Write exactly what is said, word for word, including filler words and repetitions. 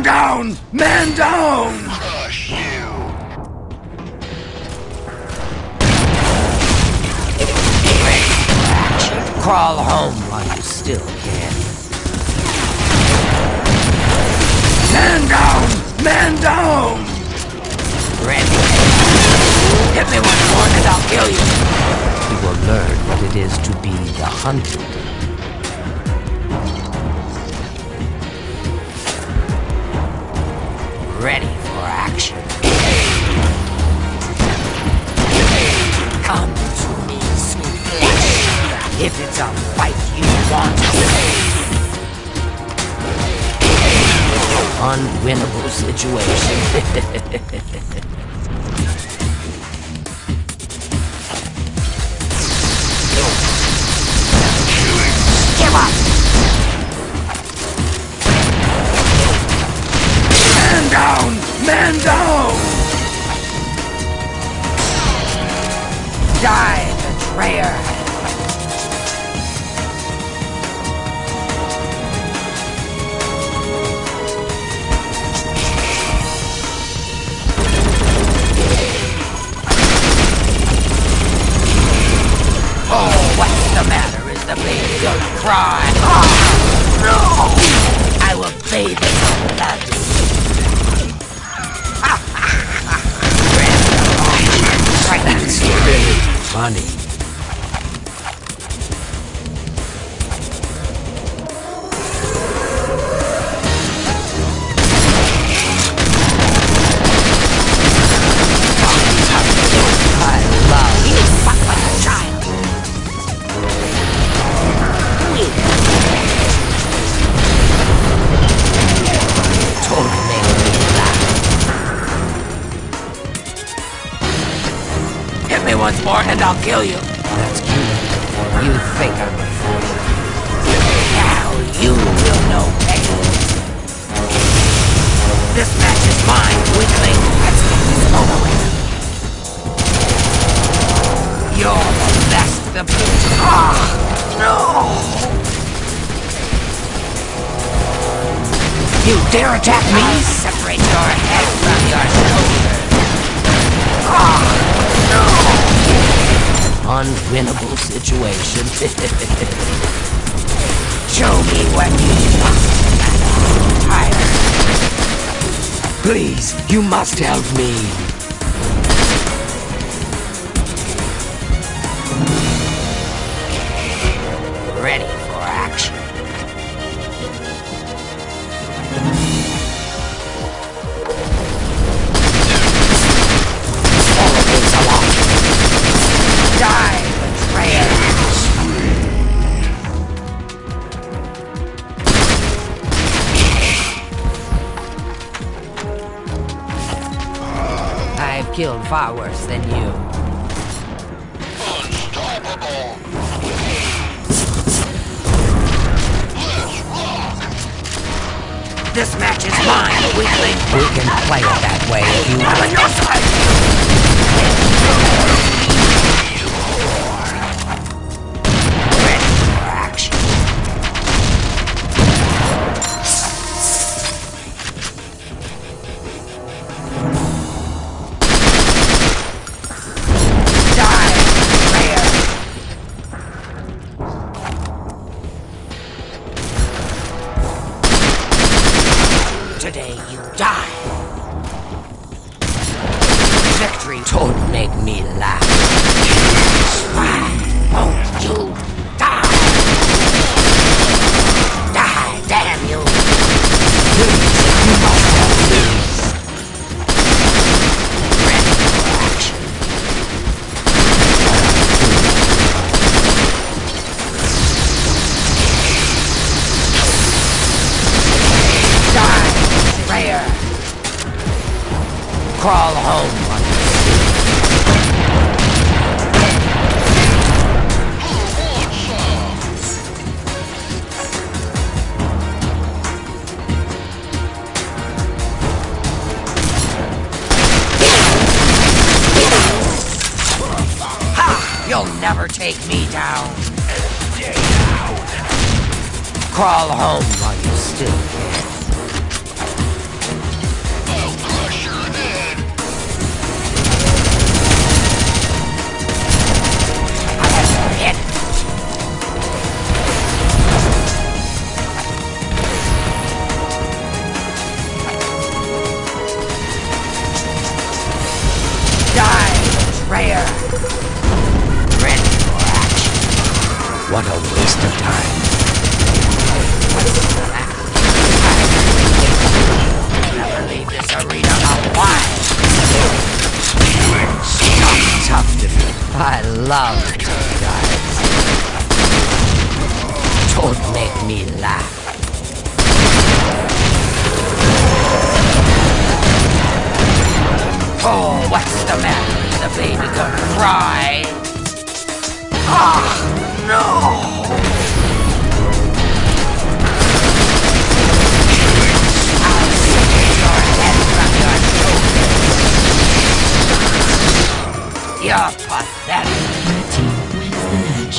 Man down! Man down! Crush you! Crawl home while you still can. Man down! Man down! Ready. Hit me once more and I'll kill you. You will learn what it is to be the hunted. Ready for action. Come to me, sweet flesh. If it's a fight you want. Unwinnable situation. Give up! Man down! Man down! Die, betrayer! Oh, what's the matter? Is the baby gonna cry? Oh, no! I will bathe it in blood. That's really funny. I love you. Fuck like a child. Totally made me laugh. Hit me once more and I'll kill you. That's cute. You think I'm a fool. Now you will know pain. This match is mine, weakling. Let's get this over with. You're the best the bitch. Ah, no! You dare attack me? I'll separate your head from your shoulders. Ah, no! Unwinnable situation. Show me what you must. Tired. Please, you must help me. Ready for action. Follow this along. Die, betrayer. I've killed far worse than you. Unstoppable! This match is mine, weakling. We can play it that way if you want. On your side. Ready for action. Die, betrayer. Today you die. Victory don't make me laugh. Why won't you die? Die, damn you. Please, you must help me. Ready for action. Die. Betrayer. Crawl home. Ha! You'll never take me down. Stay down. Crawl home while you still can. fire! Ready for action. What a waste of time. What's that? I never leave this arena alive! Tough defeat. I love tough guys. Don't make me laugh. Oh, what's the matter? Is the baby gonna cry? Ah, no! I'll sever your head from your shoulders. You're pathetic. Red team wins the match.